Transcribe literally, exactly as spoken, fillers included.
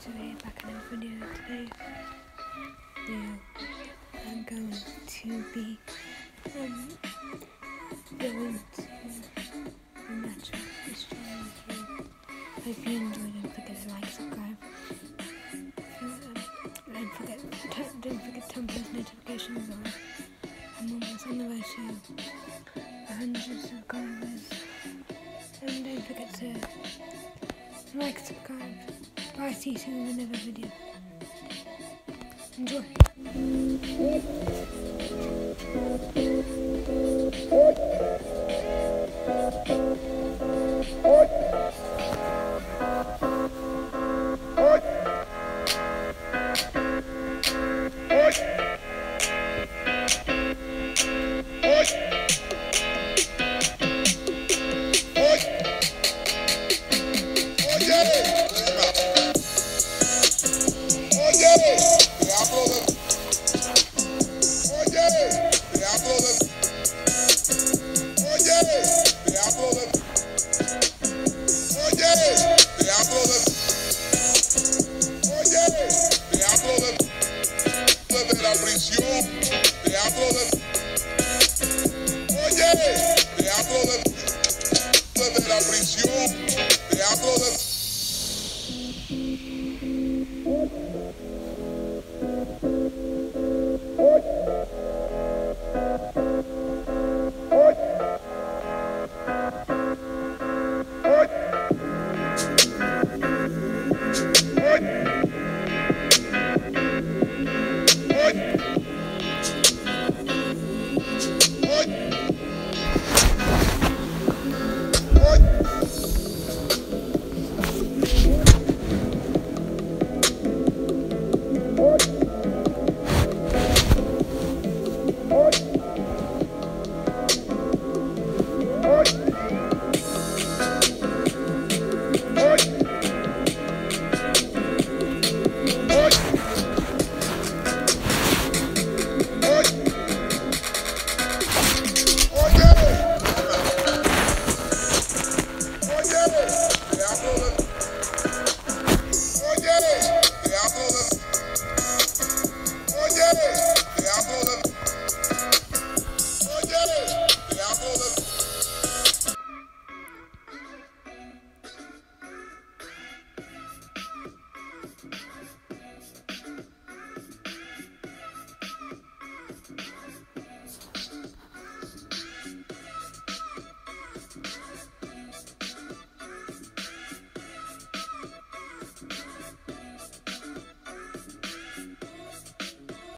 today, back in a video today. Yeah, I'm going to be um, going to a match of this channel with you. Hope you enjoyed. Don't forget to like, subscribe. Um, don't forget, don't, don't forget to turn those notifications on. I'm almost on the way to one hundred subscribers. And don't forget to like, subscribe. Bye, see you soon in another video. Enjoy.